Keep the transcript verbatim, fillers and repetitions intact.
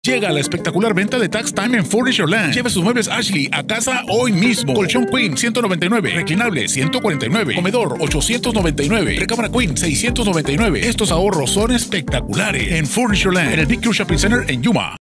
Llega la espectacular venta de Tax Time en Furnitureland. Lleve sus muebles Ashley a casa hoy mismo. Colchón Queen ciento noventa y nueve, reclinable ciento cuarenta y nueve, comedor ochocientos noventa y nueve, recámara Queen seiscientos noventa y nueve. Estos ahorros son espectaculares en Furnitureland, en el Big Q Shopping Center en Yuma.